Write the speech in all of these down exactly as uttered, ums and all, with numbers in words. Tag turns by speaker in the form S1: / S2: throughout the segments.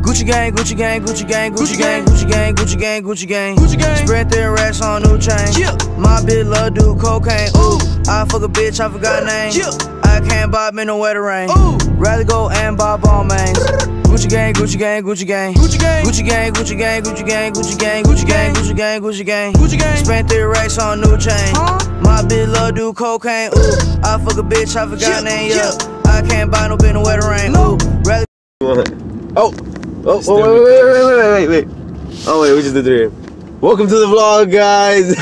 S1: Gucci gang, Gucci gang, Gucci gang, Gucci gang, Gucci gang, Gucci gang, Gucci gang, Gucci gang. Spread their racks on new chain. My bitch love do cocaine. Ooh, I fuck a bitch, I forgot name. I can't bob in the weather rain. Rather go and bob all mains. Gucci gang, Gucci gang, Gucci gang, Gucci gang, Gucci gang, Gucci gang, Gucci gang, Gucci gang, Gucci gang, Gucci gang, Gucci gang, Gucci gang. Spent three racks on new chain. My bitch love do cocaine. Ooh, I fuck a bitch, I forgot name. Yeah, I can't buy no bitch in the weather rain. Ooh, rather.
S2: Oh, oh, oh, wait, wait, wait, wait, wait, wait. Oh wait, we just did three. Welcome to the vlog, guys.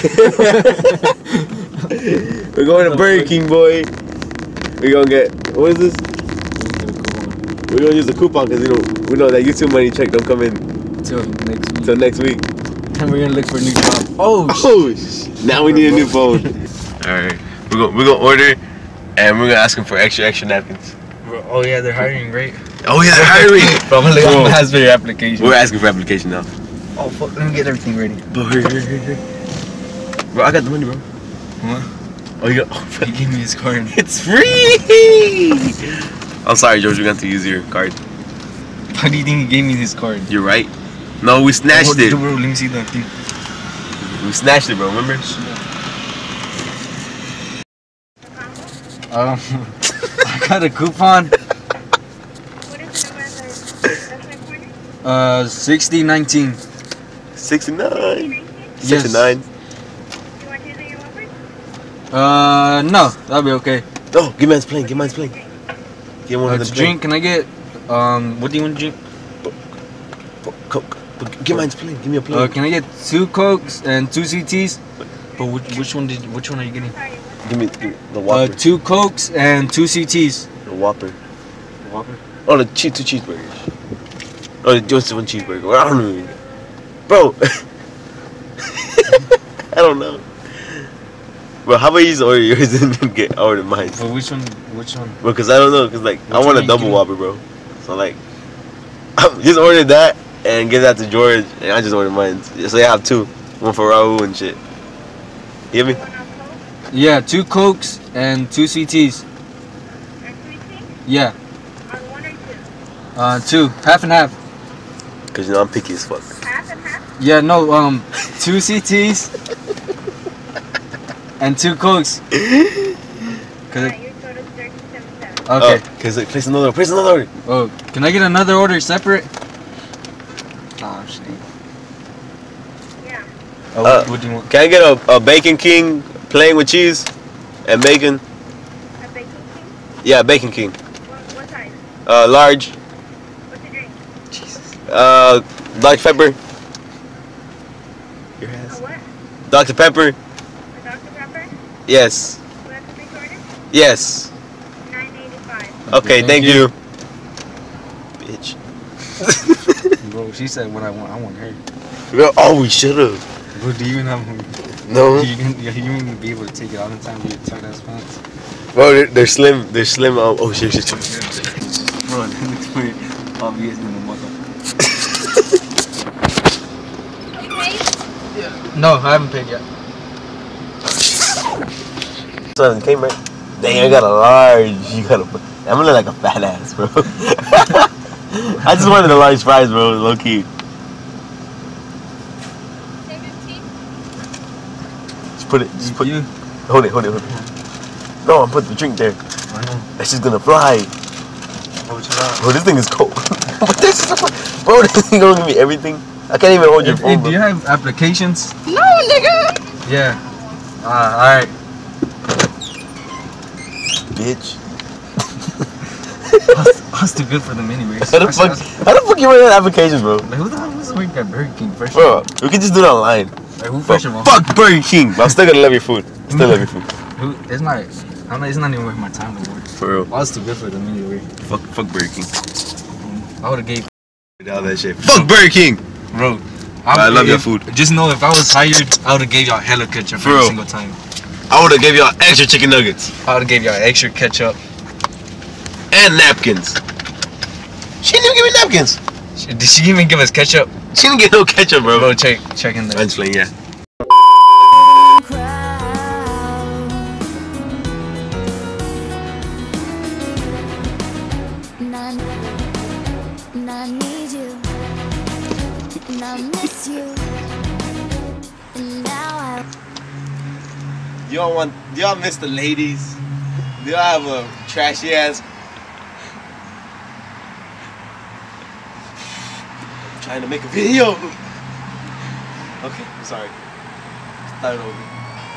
S2: We're going to Burger King, boy. We're gonna get, what is this? We're gonna use the coupon because you know we know that YouTube money check don't come in
S3: till next week.
S2: Till next week.
S3: And we're gonna look for a new job. Oh,
S2: oh sh now we need a new phone. Alright, we're gonna we're gonna order and we're gonna ask them for extra extra napkins.
S3: Oh yeah, they're hiring, right?
S2: Oh yeah, they're hiring.
S3: Bro, I'm gonna look at ask for your application.
S2: We're asking for application now.
S3: Oh fuck, let me get everything ready.
S2: Bro, hurry, hurry, hurry, hurry. Bro, I got the money, bro.
S3: What?
S2: Oh, you got. Oh,
S3: he gave me his card.
S2: It's free. I'm sorry, George. We got to use your card.
S3: How do you think he gave me this card?
S2: You're right. No, we snatched
S3: oh,
S2: it.
S3: Bro, let me see the thing.
S2: We snatched it, bro. Remember?
S3: Um, I got a coupon.
S4: What is the number of the corner?
S3: Uh, sixty nineteen.
S2: sixty-nine.
S3: Yes.
S2: sixty-nine.
S4: Do you want to do your Whopper?
S3: Uh, no, that'll be okay.
S2: Oh, give mine's plain. Give mine's plain. Get one
S3: Uh,
S2: of the
S3: to drink, can I get, um, what do you want to drink?
S2: Coke. Give mine's plain. Give me a plain.
S3: Uh, can I get two Cokes and two C Ts? But which, which one did, which one are you getting?
S2: Give me, give me the
S3: Uh,
S2: Whopper.
S3: two Cokes and two C Ts.
S2: The Whopper.
S3: The Whopper?
S2: Oh, the cheese, two cheeseburgers. Oh, just one cheeseburger. I don't know. Bro. I don't know. Bro, how about you just order yours and then get order mine?
S3: But which one, which one?
S2: Bro, cause I don't know, cause like,
S3: Which
S2: I want
S3: one
S2: a double
S3: you
S2: Whopper, bro. So like, just order that and give that to George, and I just order mine. So I have two. One for Raul and shit. You hear me?
S3: Yeah, two Cokes and two C Ts.
S4: And three things?
S3: Yeah.
S4: On one or two?
S3: Uh, two. Half and half.
S2: Cause you know I'm picky as fuck.
S4: Half and half?
S3: Yeah, no, um, two C Ts and two Cokes. Cause
S4: Alright, your total is thirty-seven seventy.
S3: okay.
S2: Oh, cause like, place another, place another order.
S3: Oh, can I get another order separate? Oh shit.
S4: Yeah.
S3: Oh,
S2: Uh,
S3: what, what do you want?
S2: Can I get a, a Bacon King plain with cheese and bacon?
S4: A Bacon King?
S2: Yeah, Bacon King.
S4: What, what size?
S2: Uh, large.
S4: What's the drink?
S3: Jesus.
S2: Uh, Doctor Pepper. Your
S4: A
S2: ass.
S4: what?
S2: Doctor Pepper.
S4: A Doctor Pepper?
S2: Yes.
S4: Will that be order?
S2: Yes.
S4: nine eighty-five.
S2: Okay, thank,
S3: Thank
S2: you.
S3: you.
S2: Bitch.
S3: Bro, she said what I want. I want her.
S2: Bro, oh, we should have.
S3: Bro, do you even have?
S2: No.
S3: You can, you even gonna be able to take it all the time with your tight ass pants.
S2: Bro, they're, they're slim. They're slim. Oh, oh shit, shit, shit.
S3: Bro, that looks very obvious in the mother.
S4: You paid?
S3: No, I haven't paid yet.
S2: Son, came right. Dang, I got a large. You got a. I'm gonna look like a fat ass, bro. I just wanted a large fries, bro. Low key.
S4: Say fifteen?
S2: Just put it. Just put.
S3: You?
S2: Hold it. Hold it. Hold it. No, I'm putting the drink there.
S3: I know.
S2: That's just gonna fly.
S3: Oh, chill out.
S2: Bro, this thing is cold. But this is, bro, this thing gonna give me everything. I can't even hold your
S3: Hey,
S2: phone,
S3: do
S2: bro.
S3: you have applications?
S4: No, nigga!
S3: Yeah. Uh, alright.
S2: Bitch.
S3: I was, I was too good for them anyways.
S2: How the
S3: I-
S2: fuck?
S3: I-
S2: How the fuck you running applications, bro?
S3: Like, who the hell was working at Burger King first?
S2: Bro, we can just do it online.
S3: Like, who
S2: Bro,
S3: first of all?
S2: fuck Burger King. But I'm still gonna love your food. Still love your food.
S3: Who? It's not. I'm not. It's not even worth my time to work.
S2: For real.
S3: I was too good for them anyway.
S2: Fuck, fuck Burger King.
S3: I would have gave.
S2: All that shit. Fuck Burger King.
S3: Bro,
S2: I love
S3: if,
S2: your food.
S3: Just know if I was hired, I would have gave y'all hella ketchup
S2: For
S3: every
S2: real.
S3: single time.
S2: I would have gave y'all extra chicken nuggets
S3: I would have gave y'all extra ketchup.
S2: and napkins. She didn't even give me napkins.
S3: She- Did she even give us ketchup?
S2: She didn't get no ketchup, bro.
S3: Bro, check, check in there.
S2: I'm just playing, yeah.
S5: I need you. you, and I miss you, and now I.
S2: Y'all want? Y'all miss the ladies? Do y'all have a trashy ass? I'm trying to make a video. Okay, I'm sorry. Start it over.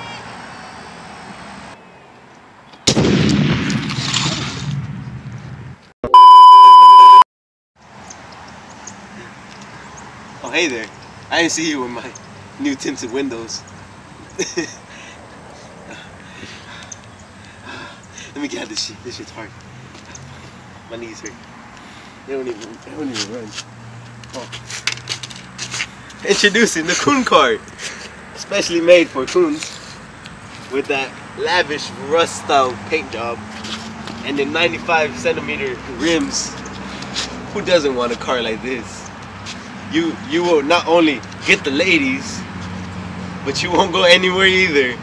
S2: Oh, hey there. I didn't see you in my new tinted windows. Let me get out this shit. This shit's hard. My knees hurt. They don't even, they don't even run. Oh. Introducing the Coon card. Specially made for coons. With that lavish rust style paint job. And the ninety-five centimeter rims. Who doesn't want a car like this? You you will not only get the ladies, but you won't go anywhere either.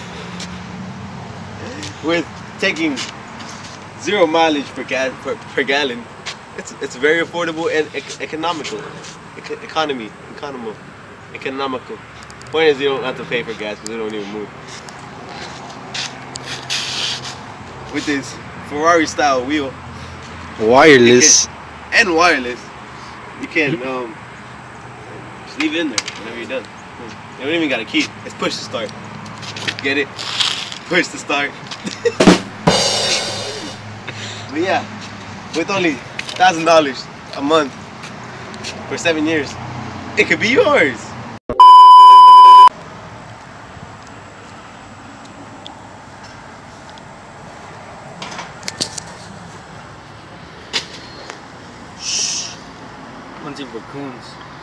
S2: With taking zero mileage per, ga per, per gallon, it's it's very affordable and ec economical. Ec economy, economical, economical. Point is, you don't have to pay for gas because they don't even move. With this Ferrari style wheel,
S3: Wireless.
S2: can, and wireless, you can um. Just leave it in there whenever you're done. You don't even got a key. It's push to start. Get it? Push to start. But yeah, with only one thousand dollars a month for seven years, it could be yours.
S3: Shh. Hunting for coons.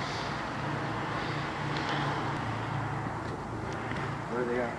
S3: Where are they at?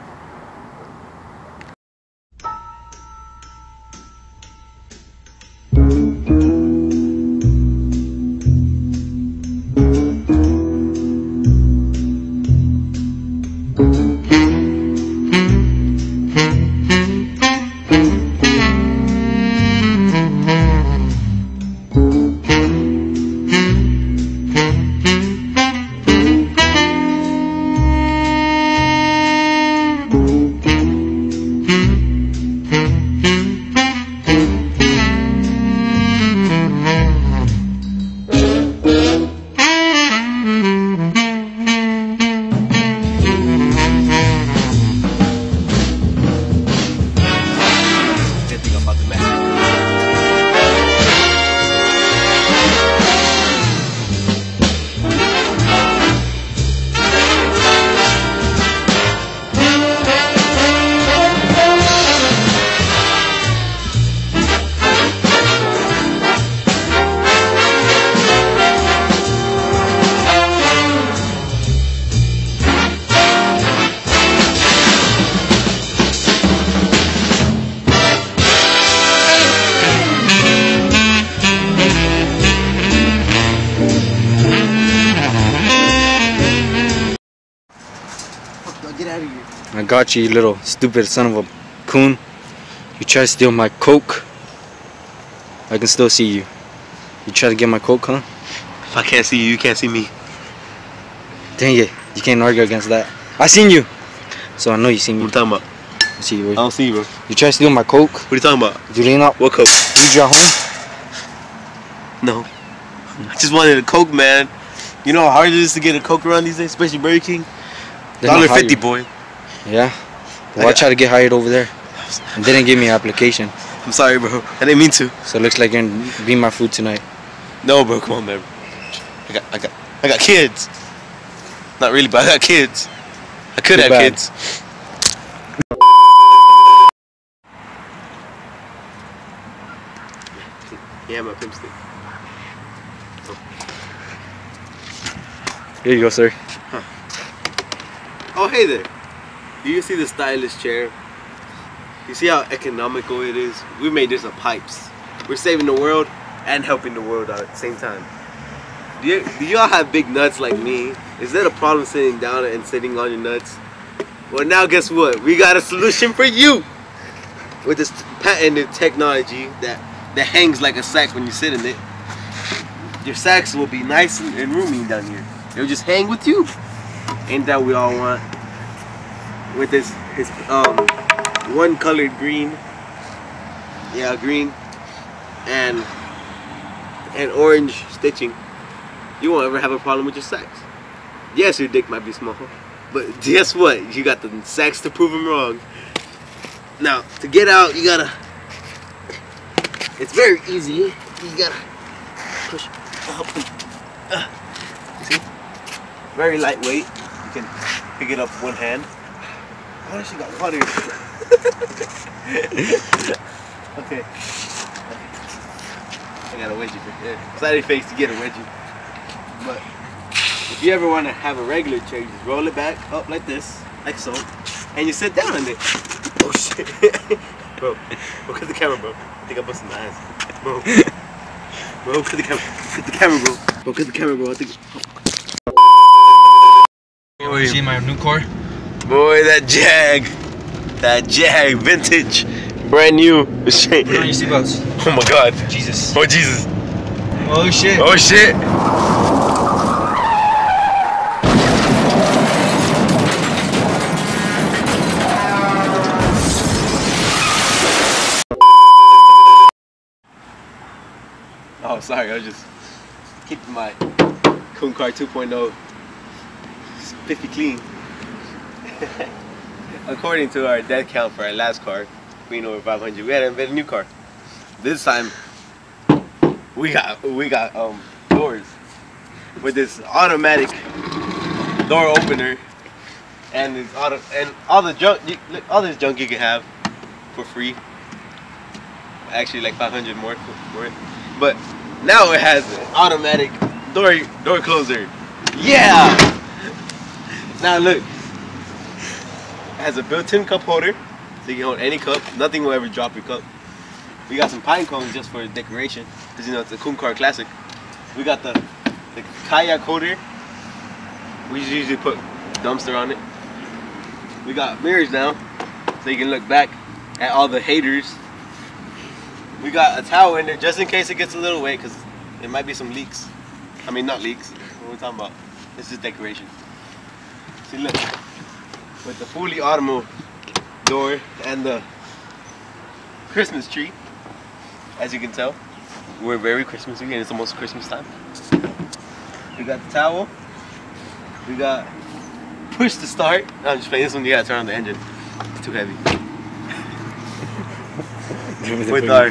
S2: Get out of here.
S3: I got you, you little stupid son of a coon. You try to steal my coke. I can still see you. You try to get my coke, huh?
S2: If I can't see you, you can't see me.
S3: Dang it, you can't argue against that. I seen you, so I know you seen me.
S2: What are you talking about?
S3: I see you,
S2: I
S3: bro.
S2: don't see you, bro.
S3: You try to steal my coke.
S2: What are you talking about?
S3: You lean up.
S2: What coke?
S3: You drive home.
S2: No. I just wanted a coke, man. You know how hard it is to get a coke around these days, especially Burger King?
S3: They're
S2: Dollar
S3: not
S2: fifty,
S3: hired.
S2: boy.
S3: Yeah. Well,
S2: I
S3: I
S2: got-
S3: tried to get hired over there and they didn't give me an application.
S2: I'm sorry, bro. I didn't mean to.
S3: So it looks like you're gonna be my food tonight.
S2: No, bro. Come on, man. I got, I got, I got kids. Not really, but I got kids. I could
S3: Too
S2: have
S3: bad.
S2: kids. Yeah, my pimp stick.
S3: Here you go, sir.
S2: Oh, hey there. Do you see the stylish chair? You see how economical it is? We made this of pipes. We're saving the world and helping the world out at the same time. Do you, do y'all have big nuts like me? Is that a problem sitting down and sitting on your nuts? Well, now guess what? We got a solution for you! With this patented technology that, that hangs like a sack when you sit in it. your sacks will be nice and, and roomy down here. It'll just hang with you. Ain't that we all want? With this, his um, one colored green, yeah, green, and and orange stitching, you won't ever have a problem with your sacks. Yes, your dick might be small, but guess what? You got the sacks to prove them wrong. Now, to get out, you gotta. It's very easy. You gotta push up. Uh, see? Very lightweight. You can pick it up with one hand. Oh, she got water. Okay. I got a wedgie for yeah. Side face to get a wedgie. But if you ever want to have a regular chair, you just roll it back up like this, like so, and you sit down on it. Oh shit. Bro, look at the camera, bro. I think I busted my ass. Bro. Bro, look at the camera. Look at the camera, bro. Bro, look at the camera, bro. I think.
S3: You see my new car?
S2: Boy, that Jag. That Jag, vintage. Brand new.
S3: Put on your seatbelts.
S2: Oh my god.
S3: Jesus.
S2: Oh Jesus.
S3: Oh shit.
S2: Oh shit. Oh, sorry, I was just keeping my Coon Car two point oh spiffy clean. According to our death count for our last car, being over five hundred, we had to invent a new car. This time, we got we got um doors with this automatic door opener and this auto and all the junk, you, all this junk you can have for free. Actually, like five hundred more for it, but now it has an automatic door door closer. Yeah. Now look, it has a built-in cup holder, so you can hold any cup. Nothing will ever drop your cup. We got some pine cones just for decoration, because you know it's a Coon Car classic. We got the the kayak holder. We usually put dumpster on it. We got mirrors now, so you can look back at all the haters. We got a towel in there just in case it gets a little wet, because there might be some leaks. I mean, not leaks. What are we talking about? This is decoration. See, look. With the fully automo door and the Christmas tree, as you can tell, we're very Christmassy and it's almost Christmas time. We got the towel. We got push to start. No, I'm just playing. This one you gotta turn on the engine. It's too heavy. With our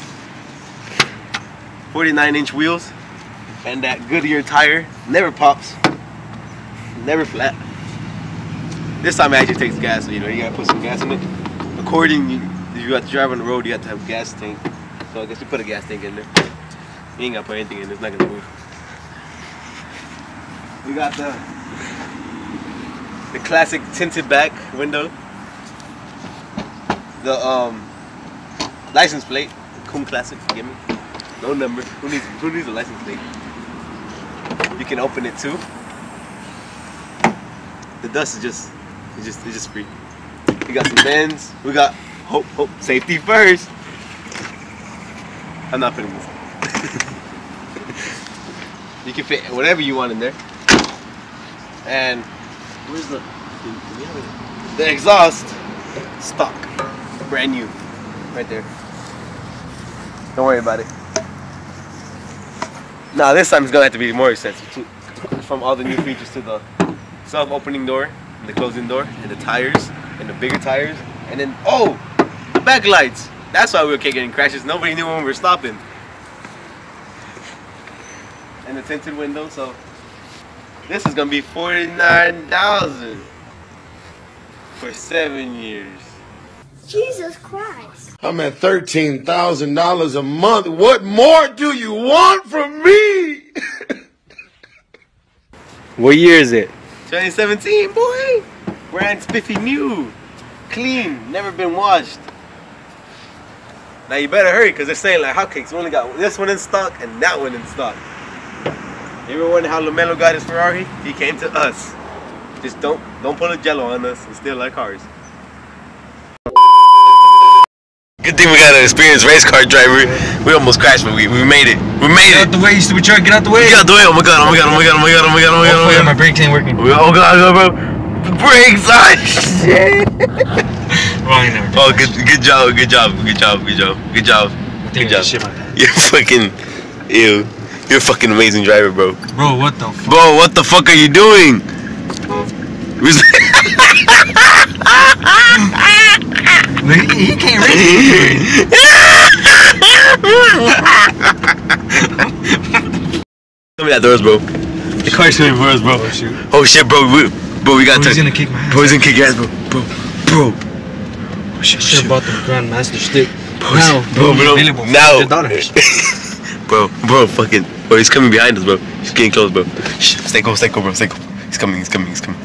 S2: forty-nine inch wheels and that Goodyear tire, never pops, never flat. This time it actually takes gas, so you know you gotta put some gas in it. According, you, if you got to drive on the road, you have to have a gas tank. So I guess you put a gas tank in there. You ain't gotta put anything in it, it's not gonna move. We got the the classic tinted back window. The um. license plate, Coon Classic, give me. No number. Who needs who needs a license plate? You can open it too. The dust is just it's just it's just free. We got some bends. We got hope hope safety first. I'm not putting this. You can fit whatever you want in there. And where's the the exhaust? Stock. Brand new. Right there. Don't worry about it. Now this time it's gonna have to be more expensive too. From all the new features to the self-opening door, and the closing door, and the tires, and the bigger tires, and then oh, the backlights. That's why we were getting crashes. Nobody knew when we were stopping. And the tinted window. So this is gonna be forty-nine thousand for seven years.
S5: Jesus Christ.
S6: I'm at thirteen thousand dollars a month. What more do you want from me?
S3: What year is it?
S2: twenty seventeen, boy. Brand spiffy new. Clean. Never been washed. Now you better hurry, because they're saying like hotcakes. We only got this one in stock and that one in stock. You ever wonder how LaMelo got his Ferrari? He came to us. Just don't don't pull a jello on us and steal our cars. Good think we got an experienced race car driver. We almost crashed, but we, we made it. We made
S3: Get out
S2: it.
S3: the way, you stupid truck. Get out the way.
S2: Get out the way. Oh my god, oh my god, oh my god, oh my god, oh my god, oh my god, oh my god.
S3: My brakes ain't working.
S2: We- Oh god, oh god, bro. Brakes! Ah, shit!
S3: Wrong never.
S2: Oh, good, good job, good job, good job, good job, good job. Good job.
S3: Shit, my bad.
S2: You're fucking, ew. You're a fucking amazing driver, bro.
S3: Bro, what the fuck?
S2: Bro, what the fuck are you doing?
S3: He, he can't race.
S2: Tell me that doors, bro. The car's coming for us, bro.
S3: Oh, shoot.
S2: Oh shit, bro. We, bro, we got
S3: Bro,
S2: to.
S3: he's gonna kick my ass.
S2: Bro, he's gonna kick your ass, bro. Bro, bro. Oh shit,
S3: Should
S2: shit.
S3: have bought the Grandmaster stick.
S2: Bro,
S3: Now,
S2: bro, bro,
S3: available for
S2: now.
S3: fifty dollars.
S2: Bro, bro, fucking. Bro, he's coming behind us, bro. He's getting close, bro. Shh, stay cool, stay cool, bro. Stay cool. He's coming, he's coming, he's coming.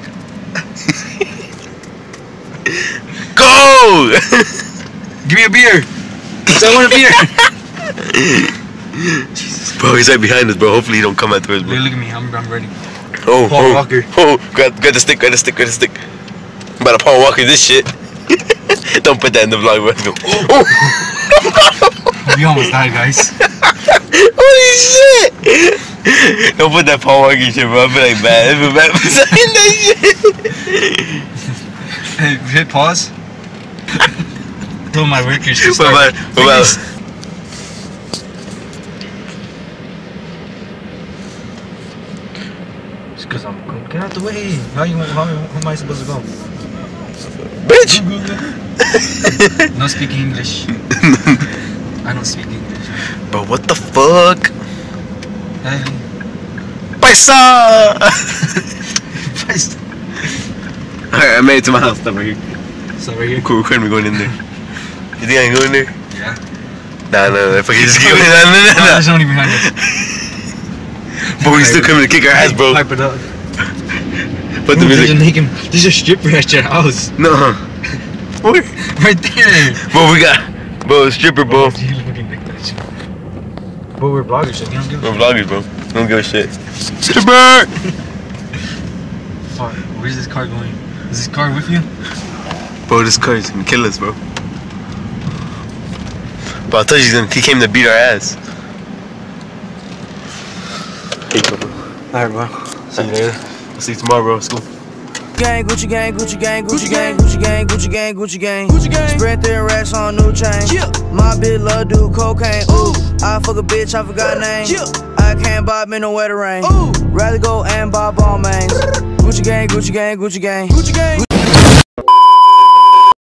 S2: Go!
S3: Give me a beer. I want a beer.
S2: Bro, he's right behind us, bro. Hopefully he don't come after us, bro.
S3: Look, look at me. I'm, I'm ready.
S2: Oh,
S3: Paul
S2: oh,
S3: Walker.
S2: Oh, grab, grab the stick, grab the stick, grab the stick. I'm about to Paul Walker this shit. Don't put that in the vlog, bro. Let's go. Oh.
S3: We almost died, guys.
S2: Holy shit! Don't put that Paul Walker shit, bro. I feel like bad. I feel bad for saying that shit.
S3: Hey, hit pause. Told my workers to
S2: What
S3: start.
S2: about, what about?
S3: It's because I'm cool. Get out the way. How you? How, how am I supposed to go?
S2: Bitch!
S3: No speaking English. I don't speak English.
S2: Bro, what the fuck?
S3: Hey.
S2: Paisa! Alright, I made it to my house. Stop right here.
S3: So right here.
S2: Cool, recording me going in there. You think I can go in there?
S3: Yeah.
S2: Nah, nah, nah. Fucking just keep it. Nah, nah, nah,
S3: Oh,
S2: nah.
S3: there's nobody behind us.
S2: Bro, he's still coming to kick our ass, bro.
S3: Pipe it up.
S2: Put the
S3: Ooh,
S2: music.
S3: There's a, naked, there's a stripper at your house.
S2: No. Where?
S3: Right there.
S2: Bro, we got. Bro, a stripper, bro.
S3: You looking like that shit. But we're bloggers, so we don't give a
S2: We're vloggers, bro. Don't give a shit. Stripper!
S3: fuck. Where's this car going? Is this car with you?
S2: Bro, this car is gonna kill us, bro. Bro, I told you he's gonna, he came to beat our ass. Hey, bro.
S3: Alright, bro.
S2: See you later. I'll see you tomorrow, bro. Let's go.
S1: Gang, Gucci gang, Gucci gang, Gucci gang, Gucci gang, Gucci gang, Gucci gang, Gucci gang. Spread their racks on new chain. My bitch love do cocaine. Ooh, I fuck a bitch, I forgot name. I can't buy me no wetter rain. Ooh, rather go and buy ball mains. Gucci gang, Gucci gang, Gucci gang, Gucci gang.